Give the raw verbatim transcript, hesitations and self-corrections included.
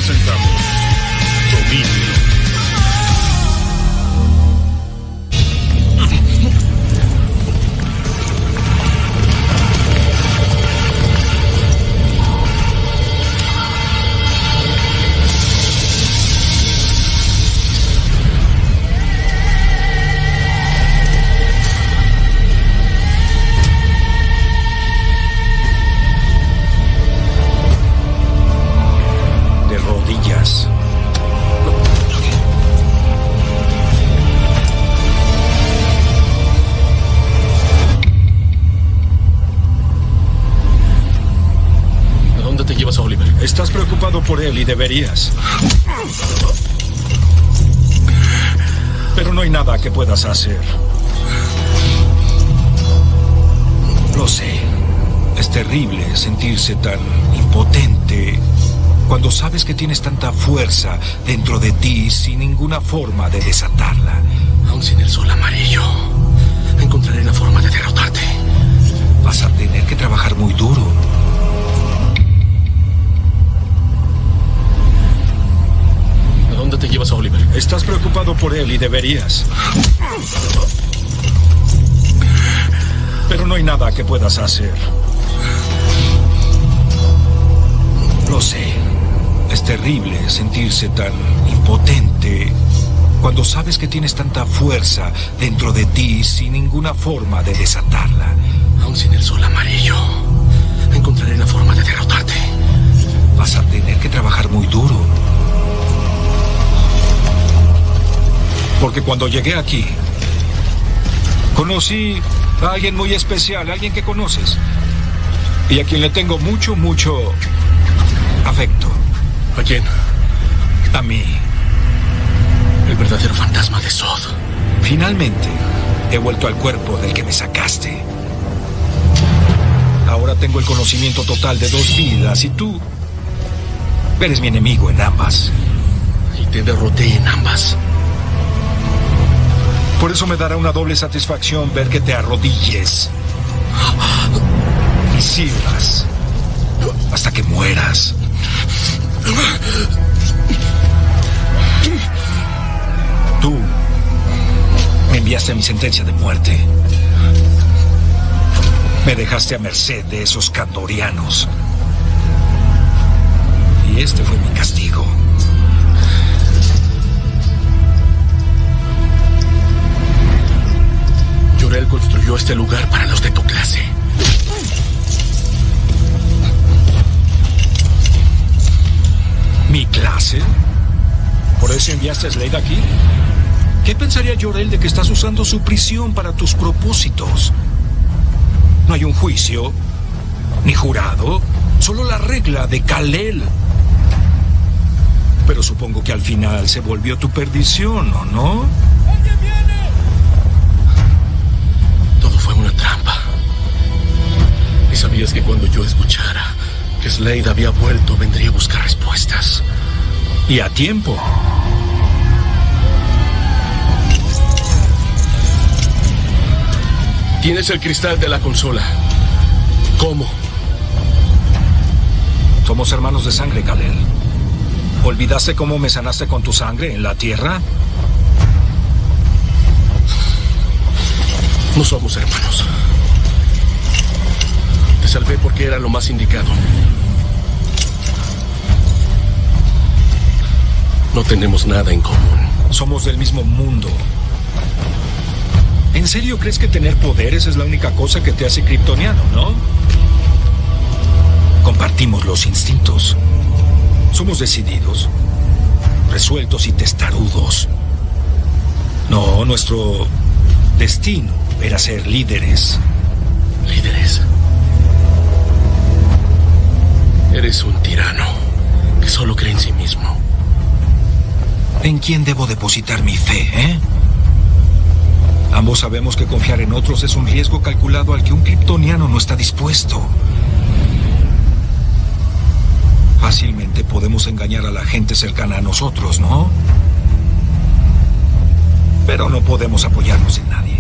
presentamos Dominio. Estás preocupado por él y deberías. Pero no hay nada que puedas hacer. Lo sé. Es terrible sentirse tan impotente cuando sabes que tienes tanta fuerza dentro de ti sin ninguna forma de desatarla. Aún sin el sol amarillo, encontraré la forma de derrotarte. Vas a tener que trabajar muy duro. ¿A dónde te llevas a Oliver? Estás preocupado por él y deberías. Pero no hay nada que puedas hacer. Lo sé. Es terrible sentirse tan impotente cuando sabes que tienes tanta fuerza dentro de ti sin ninguna forma de desatarla. Aún sin el sol amarillo, encontraré la forma de derrotarte. Vas a tener que trabajar muy duro. Porque cuando llegué aquí, conocí a alguien muy especial, alguien que conoces. Y a quien le tengo mucho, mucho afecto. ¿A quién? A mí. El verdadero fantasma de Zod. Finalmente, he vuelto al cuerpo del que me sacaste. Ahora tengo el conocimiento total de dos vidas y tú eres mi enemigo en ambas. Y te derroté en ambas. Por eso me dará una doble satisfacción ver que te arrodilles y sirvas hasta que mueras. Tú me enviaste mi sentencia de muerte. Me dejaste a merced de esos kandorianos. Y este fue mi castigo. Jor-El construyó este lugar para los de tu clase. ¿Mi clase? ¿Por eso enviaste a Slade aquí? ¿Qué pensaría Jor-El de que estás usando su prisión para tus propósitos? No hay un juicio, ni jurado, solo la regla de Kal-El. Pero supongo que al final se volvió tu perdición, ¿o no? ¡Alguien viene! Todo fue una trampa. Y sabías que cuando yo escuchara que Slade había vuelto, vendría a buscar respuestas. Y a tiempo. Tienes el cristal de la consola. ¿Cómo? Somos hermanos de sangre, Kal-El. ¿Olvidaste cómo me sanaste con tu sangre en la tierra? No somos hermanos. Te salvé porque era lo más indicado. No tenemos nada en común. Somos del mismo mundo. ¿En serio crees que tener poderes es la única cosa que te hace kryptoniano, no? Compartimos los instintos. Somos decididos, resueltos y testarudos. No, nuestro destino era ser líderes. ¿Líderes? Eres un tirano que solo cree en sí mismo. ¿En quién debo depositar mi fe, eh? Ambos sabemos que confiar en otros es un riesgo calculado al que un kryptoniano no está dispuesto. Fácilmente podemos engañar a la gente cercana a nosotros, ¿no? Pero no podemos apoyarnos en nadie.